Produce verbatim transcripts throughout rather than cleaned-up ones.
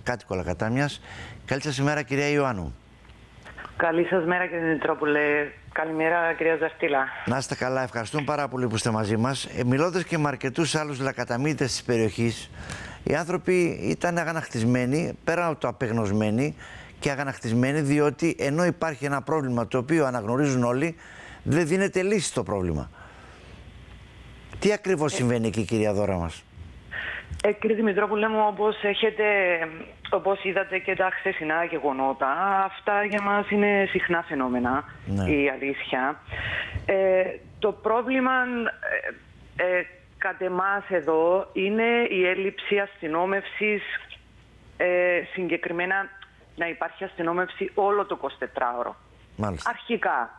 κάτοικο Λακατάμιας. Καλή σας ημέρα, κυρία Ιωάννου. Καλή σας μέρα, κύριε Μητρόπουλε. Καλημέρα, κυρία Ζαστήλα. Να είστε καλά, ευχαριστούμε πάρα πολύ που είστε μαζί μας. Ε, μιλώντας και με αρκετούς άλλους λακαταμίτες της περιοχής, οι άνθρωποι ήταν αγανακτισμένοι, πέρα από το απεγνωσμένοι και αγανακτισμένοι, διότι ενώ υπάρχει ένα πρόβλημα το οποίο αναγνωρίζουν όλοι, δεν δίνεται λύση στο πρόβλημα. Τι ακριβώς συμβαίνει εκεί, κυρία Δώρα μας? Ε, κύριε Δημητρόπουλε μου, όπως έχετε, όπως είδατε και τα χθεσινά γεγονότα, αυτά για μας είναι συχνά φαινόμενα, ναι. Η αλήθεια. Ε, το πρόβλημα ε, ε, κατ' εμάς εδώ είναι η έλλειψη αστυνόμευσης, ε, συγκεκριμένα να υπάρχει αστυνόμευση όλο το εικοσιτετράωρο. Μάλιστα. Αρχικά.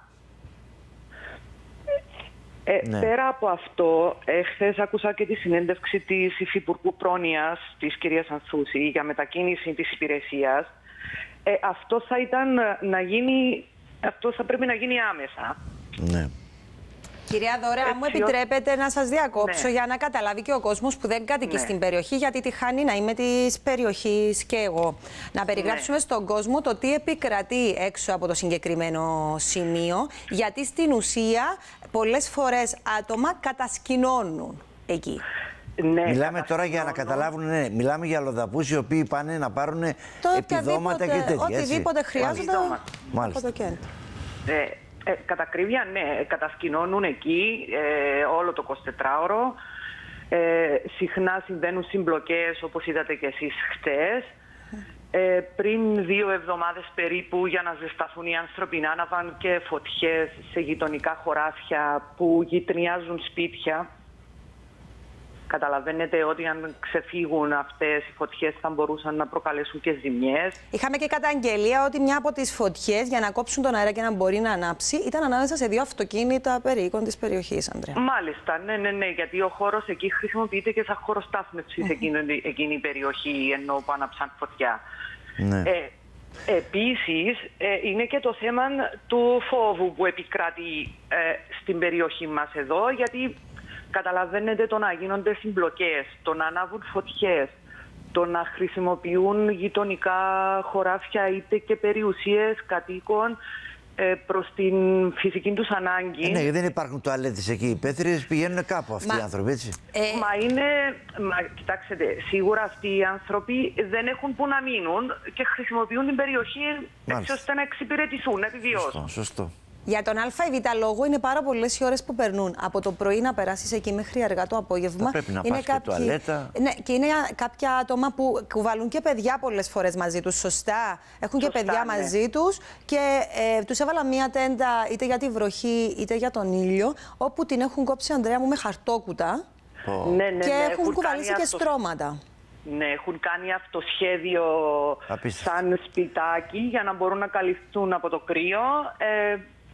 Ε, ναι. Πέρα από αυτό, χθες άκουσα και τη συνέντευξη της Υφυπουργού Πρόνοιας, της κυρίας Ανθούση, για μετακίνηση της υπηρεσίας. Ε, αυτό θα ήταν να γίνει, αυτό θα πρέπει να γίνει άμεσα. Ναι. Κυρία Δώρα, αν μου επιτρέπετε να σας διακόψω, ναι. για να καταλάβει και ο κόσμος που δεν κατοικεί, ναι. στην περιοχή, γιατί τη χάνει να είμαι της περιοχής και εγώ. Να περιγράψουμε, ναι. στον κόσμο το τι επικρατεί έξω από το συγκεκριμένο σημείο, γιατί στην ουσία πολλές φορές άτομα κατασκηνώνουν εκεί. Ναι, μιλάμε τώρα για να καταλάβουν, ναι, μιλάμε για αλλοδαπούς οι οποίοι πάνε να πάρουν επιδόματα και τέτοια. Οτιδήποτε χρειάζονται από το κέντρο. Ε, ε, κατά ακρίβεια, ναι, κατασκηνώνουν εκεί ε, όλο το εικοσιτετράωρο. Ε, συχνά συμβαίνουν συμπλοκές, όπως είδατε και εσείς χτες. Ε, πριν δύο εβδομάδες περίπου, για να ζεσταθούν οι άνθρωποι, να άναβαν και φωτιές σε γειτονικά χωράφια που γειτονιάζουν σπίτια. Καταλαβαίνετε ότι αν ξεφύγουν αυτές οι φωτιές θα μπορούσαν να προκαλέσουν και ζημιές. Είχαμε και καταγγελία ότι μια από τις φωτιές, για να κόψουν τον αέρα και να μπορεί να ανάψει, ήταν ανάμεσα σε δύο αυτοκίνητα περίοικων της περιοχής, Ανδρέα. Μάλιστα, ναι, ναι, ναι, γιατί ο χώρος εκεί χρησιμοποιείται και σαν χώρο στάθμευσης εκείνη, εκείνη η περιοχή, ενώ που άναψαν φωτιά. Ναι. Ε, επίσης, ε, είναι και το θέμα του φόβου που επικράτει ε, στην περιοχή μας εδώ, γιατί καταλαβαίνετε, το να γίνονται συμπλοκές, το να ανάβουν φωτιές, το να χρησιμοποιούν γειτονικά χωράφια είτε και περιουσίες κατοίκων ε, προς την φυσική τους ανάγκη. Ε, ναι, δεν υπάρχουν τουαλέτες εκεί. Οι υπαίθριες πηγαίνουν κάπου αυτοί Μα... οι άνθρωποι, έτσι. Ε... Μα είναι... Μα, κοιτάξτε, σίγουρα αυτοί οι άνθρωποι δεν έχουν που να μείνουν και χρησιμοποιούν την περιοχή έτσι ώστε να εξυπηρετηθούν, να επιβιώσουν. Σωστό, σωστό. Για τον Α ή Β λόγο είναι πάρα πολλές οι ώρες που περνούν. Από το πρωί να περάσεις εκεί μέχρι αργά το απόγευμα. Θα πρέπει να είναι πας κάποιοι... και τουαλέτα. Ναι, και είναι κάποια άτομα που κουβαλούν και παιδιά πολλές φορές μαζί τους. Σωστά. Έχουν Σωστά, και παιδιά ναι. μαζί τους. Και ε, τους έβαλα μία τέντα είτε για τη βροχή είτε για τον ήλιο. Όπου την έχουν κόψει, Ανδρέα μου, με χαρτόκουτα. Oh. Ναι, ναι, ναι, και ναι, έχουν, έχουν κουβαλήσει και αυτο... στρώματα. Ναι, έχουν κάνει αυτοσχέδιο Απίστευτο. σαν σπιτάκι για να μπορούν να καλυφθούν από το κρύο. Ε,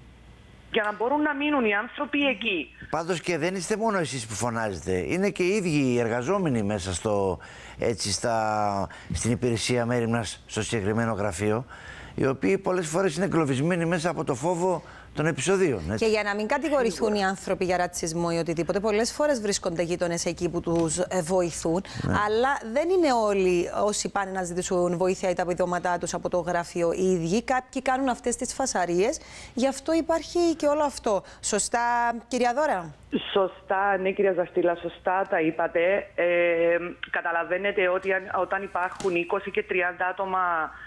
για να μπορούν να μείνουν οι άνθρωποι εκεί. Πάντως και δεν είστε μόνο εσείς που φωνάζετε. Είναι και οι ίδιοι οι εργαζόμενοι μέσα στο, έτσι, στα, στην υπηρεσία μέριμνας, στο συγκεκριμένο γραφείο, οι οποίοι πολλές φορές είναι εγκλωβισμένοι μέσα από το φόβο των επεισοδίων. Έτσι. Και για να μην κατηγορηθούν οι άνθρωποι για ρατσισμό ή οτιδήποτε, πολλές φορές βρίσκονται γείτονες εκεί που τους βοηθούν. Ναι. Αλλά δεν είναι όλοι όσοι πάνε να ζητήσουν βοήθεια ή τα επιδόματά τους από το γραφείο οι ίδιοι. Κάποιοι κάνουν αυτές τις φασαρίες. Γι' αυτό υπάρχει και όλο αυτό. Σωστά, κυρία Δώρα? Σωστά, ναι, κυρία Ζαστήλα, σωστά τα είπατε. Ε, καταλαβαίνετε ότι όταν υπάρχουν είκοσι και τριάντα άτομα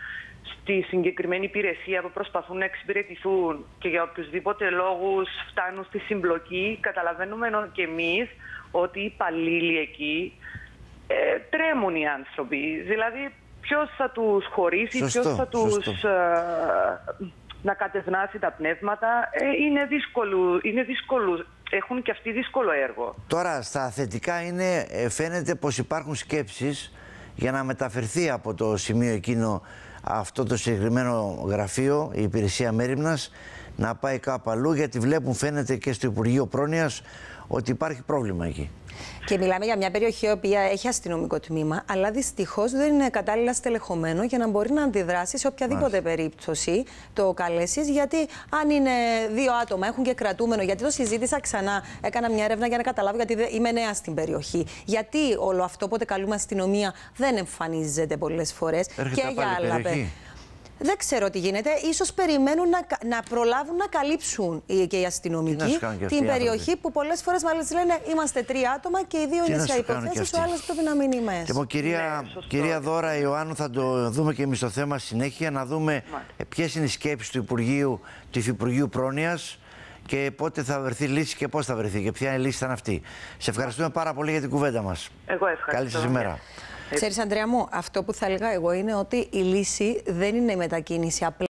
στη συγκεκριμένη υπηρεσία που προσπαθούν να εξυπηρετηθούν και για οποιουσδήποτε λόγους φτάνουν στη συμπλοκή, καταλαβαίνουμε και εμείς ότι οι υπαλλήλοι εκεί ε, τρέμουν οι άνθρωποι. Δηλαδή, ποιος θα τους χωρίσει, σωστό, ποιος θα τους σωστό. ε, να κατευνάσει τα πνεύματα. Ε, είναι δύσκολο, είναι δύσκολο. Έχουν και αυτοί δύσκολο έργο. Τώρα, στα θετικά είναι, φαίνεται πως υπάρχουν σκέψεις για να μεταφερθεί από το σημείο εκείνο αυτό το συγκεκριμένο γραφείο, η υπηρεσία μέριμνας, να πάει κάπου αλλού, γιατί βλέπουν, φαίνεται και στο Υπουργείο Πρόνοιας, ότι υπάρχει πρόβλημα εκεί. Και μιλάμε για μια περιοχή η οποία έχει αστυνομικό τμήμα, αλλά δυστυχώς δεν είναι κατάλληλα στελεχωμένο για να μπορεί να αντιδράσει σε οποιαδήποτε Μάλιστα. περίπτωση το καλέσεις. Γιατί αν είναι δύο άτομα, έχουν και κρατούμενο, γιατί το συζήτησα ξανά, έκανα μια έρευνα για να καταλάβω, γιατί είμαι νέα στην περιοχή. Γιατί όλο αυτό, όποτε καλούμε αστυνομία, δεν εμφανίζεται πολλές φορές. Έρχεται και για άλλα περιοχή. Δεν ξέρω τι γίνεται. Ίσως περιμένουν να, να προλάβουν να καλύψουν και οι αστυνομικοί την περιοχή που πολλές φορές μάλιστα λένε είμαστε τρία άτομα και οι δύο τι είναι σε υποθέσεις, ο άλλος πρέπει να μείνει μέσα. Λοιπόν, κυρία, ναι, κυρία Δώρα Ιωάννου, θα το δούμε και εμείς το θέμα συνέχεια, να δούμε ποιες είναι οι σκέψεις του Υπουργείου, του Υφυπουργείου Πρόνοιας και πότε θα βρεθεί λύση και πώς θα βρεθεί και ποια λύση ήταν αυτή. Σε ευχαριστούμε πάρα πολύ για την κουβέντα μας. Εγώ ευχαριστώ. Καλή σας ημέρα. Ξέρεις, Αντρέα μου, αυτό που θα έλεγα εγώ είναι ότι η λύση δεν είναι η μετακίνηση απλά.